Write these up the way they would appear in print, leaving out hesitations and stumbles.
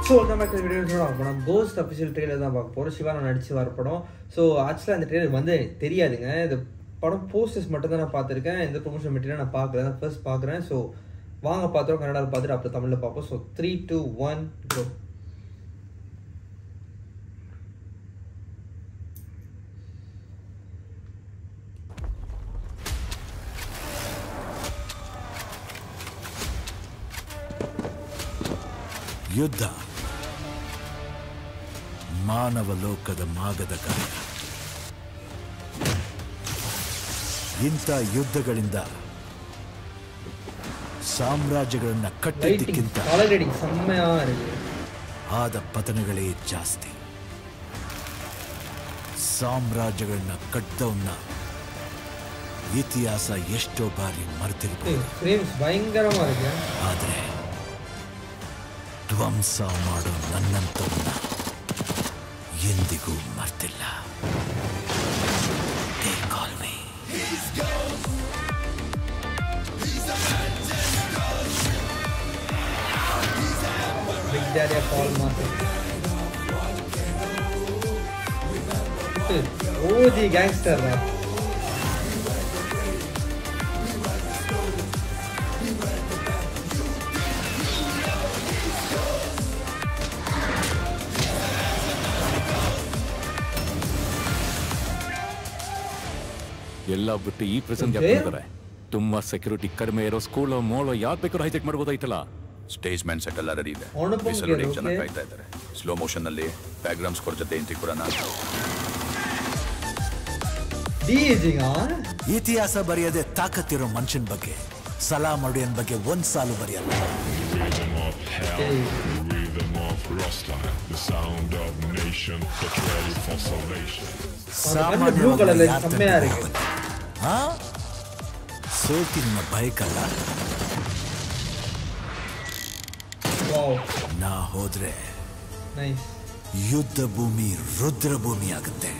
So நம்ம video நம்ம cost official trailer தான் பார்க்க போகிறோம். சிவா நடிச்சு வர படம். ஸோ ஆக்சுவலாக அந்த ட்ரெய்லர் வந்து தெரியாதுங்க. இந்த படம் போஸ்டர்ஸ் மட்டும் தான் நான் பார்த்துருக்கேன். எந்த ப்ரொமோஷன் மெட்டீரியல் நான் பார்க்கல, நான் ஃபர்ஸ்ட் பார்க்குறேன். ஸோ வாங்க பார்த்துருவோம், கன்னடாவில் பார்த்துட்டு அப்புறம் தமிழில் பார்ப்போம். So 3, 2, 1 go. ಯುದ್ಧ ಮಾನವ ಲೋಕದ ಮಾಗದ ಕಾರ್ಯ. ಇಂಥ ಯುದ್ಧಗಳಿಂದ ಸಾಮ್ರಾಜ್ಯಗಳನ್ನ ಕಟ್ಟಿದ್ದಕ್ಕಿಂತ ಆದ ಪತನಗಳೇ ಜಾಸ್ತಿ. ಸಾಮ್ರಾಜ್ಯಗಳನ್ನ ಕಟ್ಟದವನ್ನ ಇತಿಹಾಸ ಎಷ್ಟೋ ಬಾರಿ ಮರೆತಿರ್ಬೋದು, ಆದರೆ ಧ್ವಂಸ ಮಾಡೋ ನನ್ನಂತವನ್ನ ಎಂದಿಗೂ ಮರ್ತಿಲ್ಲ. ஓஜி கேங்ஸ்டர் ಎಲ್ಲ ಬಿಟ್ಟು ಈ ಪ್ರೆಸೆಂಟ್ ಹಾಕಿದ್ದಾರೆ. ತುಂಬಾ ಸೆಕ್ಯೂರಿಟಿ ಕಡಿಮೆ ಇರೋ ಸ್ಕೂಲ್ ಮೋಲ್ ಯಾರು ಬೇಕಾದ್ರೂ ಹೈಜೆಕ್ ಮಾಡಬಹುದಾಯ್ತಲ್ಲ. ಸ್ಟೇಜ್ ಮ್ಯಾನ್ ಸೆಟ್ ಎಲ್ಲ ರೆಡಿ ಇದೆ. ಜನ ಕಾಯ್ತಾ ಇದ್ದಾರೆ. ಸ್ಲೋ ಮೋಷನ್ ನಲ್ಲಿ ಬ್ಯಾಕ್ಗ್ರೌಂಡ್ ಸ್ಕೋರ್ ಜೊತೆ ಇಂತಿಕುರನ ಇತಿಹಾಸ ಬರೆಯದೆ ತಾಕತ್ತಿರೋ ಮನುಷ್ಯನ ಬಗ್ಗೆ, ಸಲಾಂ ಅಡಿಯನ್ ಬಗ್ಗೆ ಒಂದ್ ಸಾಲು ಬರೆಯಲ್ಲ. ಸೋತಿ ನಿಮ್ಮ ಬೈಕಲ್ಲ, ನಾ ಹೋದ್ರೆ ಯುದ್ಧ ಭೂಮಿ ರುದ್ರ ಭೂಮಿ ಆಗುತ್ತೆ.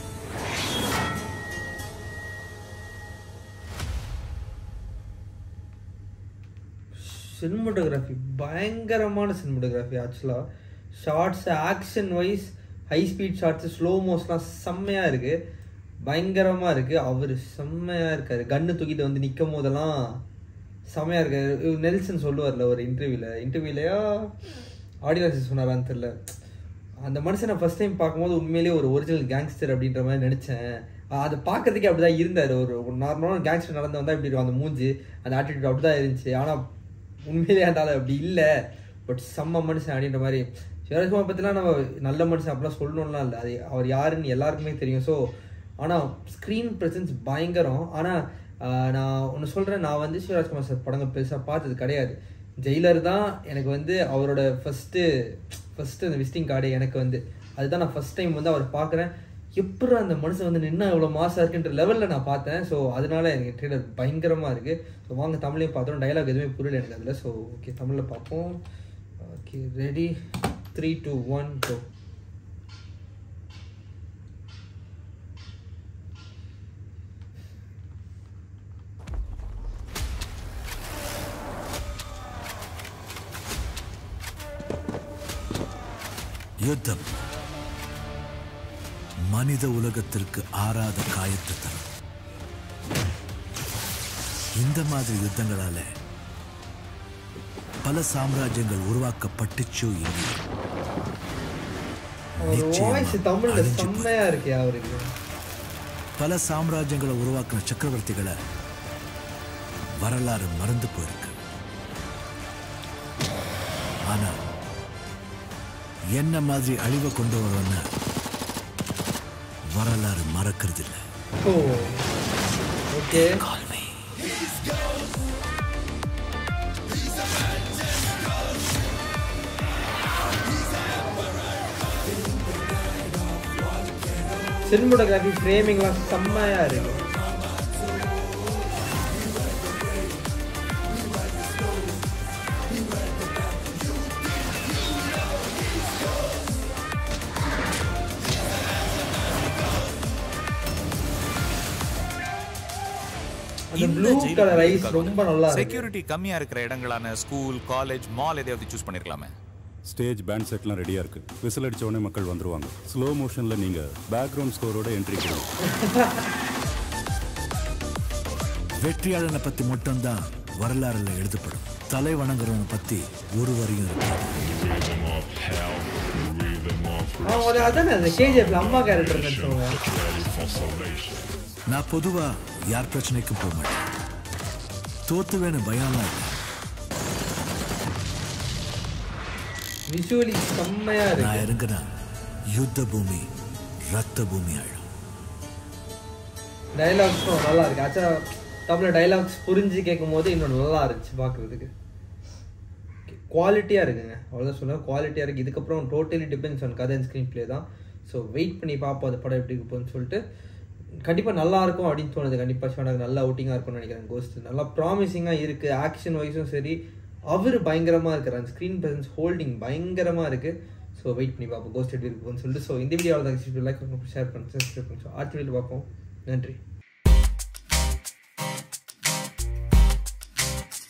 சினிமோட்டோகிராஃபி பயங்கரமான சினிமோட்டோகிராஃபி. ஆக்சுவலாக shots action wise high speed shots slow மோஸ்லாம் செம்மையாக இருக்குது, பயங்கரமாக இருக்குது. அவர் செம்மையாக இருக்கார். கன்று தூக்கிட்டு வந்து நிற்கும் போதெல்லாம் செம்மையாக இருக்கார். நெல்சன் சொல்லுவார்ல ஒரு இன்டர்வியூலையா ஆடியன்ஸ் சொன்னாரான்னு தெரியல, அந்த மனுஷனை ஃபஸ்ட் டைம் பார்க்கும்போது உண்மையிலேயே ஒரு ஒரிஜினல் கேங்ஸ்டர் அப்படின்ற மாதிரி நினச்சேன். அதை பார்க்கறதுக்கே அப்படி தான் இருந்தார். ஒரு நார்மலான கேங்ஸ்டர் நடந்து வந்தால் இப்படி இருக்கும், அந்த மூஞ்சி அந்த ஆட்டிடியூட் அப்படி தான் இருந்துச்சு. ஆனால் உண்மையிலே இருந்தாலும் அப்படி இல்லை. பட் செம்ம மனுஷன் அப்படின்ற மாதிரி. சிவராஜ்குமார் பற்றிலாம் நம்ம நல்ல மனுஷன் அப்படிலாம் சொல்லணும்லாம் இல்லை, அது அவர் யாருன்னு எல்லாருக்குமே தெரியும். ஸோ ஆனால் ஸ்க்ரீன் ப்ரெசன்ஸ் பயங்கரம். ஆனால் நான் ஒன்று சொல்கிறேன், நான் வந்து சிவராஜ்குமார் சார் படங்கள் பெருசாக பார்த்தது கிடையாது. ஜெயிலர் தான் எனக்கு வந்து அவரோட ஃபஸ்ட்டு அந்த விசிட்டிங் கார்டு. எனக்கு வந்து அதுதான் நான் ஃபஸ்ட் டைம் வந்து அவர் பார்க்குறேன். எப்படி அந்த மனுஷன் வந்து நின்னா எவ்வளோ மாசாக இருக்குன்ற லெவலில் நான் பார்த்தேன். ஸோ அதனால எனக்கு ட்ரெய்லர் பயங்கரமாக இருக்குது. ஸோ வாங்க தமிழையும் பார்த்தோம். டைலாக் எதுவுமே புரியல எனக்கு அதில். ஸோ ஓகே தமிழில் பார்ப்போம். Okay ready 3, 2, 1 go. யுத்தம் மனித உலகத்திற்கு ஆறாத காயத்தை தரும். இந்த மாதிரி யுத்தங்களால பல சாம்ராஜ்யங்கள் உருவாக்கப்பட்டுச்சோ இல்லை, பல சாம்ராஜ்யங்களை உருவாக்கின சக்கரவர்த்திகளை வரலாறு மறந்து போயிருக்கு. ஆனா என்ன மாதிரி அழிவை கொண்டு வரவன வரலாறு மறக்கிறது இல்லை. சினிமோட்டோகிராஃபி ஃப்ரேமிங்லாம் செம்மையா இருக்கு. செக்யூரிட்டி கம்மியா இருக்கிற இடங்களான ஸ்கூல், காலேஜ், மால் எதையாவது சூஸ் பண்ணிருக்கலாமே. ஸ்டேஜ் பேண்ட் செட்லாம் ரெடியாக இருக்குது. விசில் அடித்த உடனே மக்கள் வந்துடுவாங்க. ஸ்லோ மோஷனில் நீங்கள் பேக்ரவுண்ட் ஸ்கோரோட என்ட்ரி கொடுங்க. வெற்றியாளனை பற்றி மட்டும்தான் வரலாறுல எழுதப்படும். தலை வணங்குறவனை பற்றி ஒரு வரியும் இருக்காது. அம்மா கேரக்டர் நான் பொதுவா யார் பிரச்சனைக்கும் போக மாட்டேன். தோத்துவேன்னு பயம்லாம் இல்லை. விஷுவலி செம்மையா இருக்கு. நான் இறங்குனா யுத்த பூமி ரத்த பூமி ஆயிடும். டைலாக்ஸும் நல்லா இருக்கு. ஆச்சா தமிழ் டைலாக்ஸ் புரிஞ்சு கேட்கும் போது இன்னும் நல்லா இருந்துச்சு பார்க்குறதுக்கு. குவாலிட்டியாக இருக்குங்க, அவ்வளோதான் சொல்லுவேன். குவாலிட்டியாக இருக்குது. இதுக்கப்புறம் டோட்டலி டிபெண்ட்ஸ் ஆன் கதை அண்ட் ஸ்க்ரீன் பிளே தான். ஸோ வெயிட் பண்ணி பார்ப்போம் அந்த படம் எப்படி இருக்குன்னு சொல்லிட்டு. கண்டிப்பாக நல்லாயிருக்கும் அப்படின்னு தோணுது. கண்டிப்பாக ஷானாக்கு நல்ல அவுட்டிங்காக இருக்கும்னு நினைக்கிறேன். கோஸ்ட் நல்லா ப்ராமிசிங்காக இருக்குது. ஆக்ஷன் வைஸும் சரி, அவர் பயங்கரமாக இருக்கிறார். ஸ்க்ரீன் ப்ரெசன்ஸ் ஹோல்டிங் பயங்கரமாக இருக்குது. ஸோ வெயிட் பண்ணி பார்ப்போம் கோஸ்ட் எப்படி இருக்குன்னு சொல்லிட்டு. ஸோ இந்த வீடியோவில் தான் லைக் ஷேர் பண்ணுறேன், சப்ஸ்கிரைப் பண்ணுறோம். அடுத்த வீடியோ பார்ப்போம். நன்றி.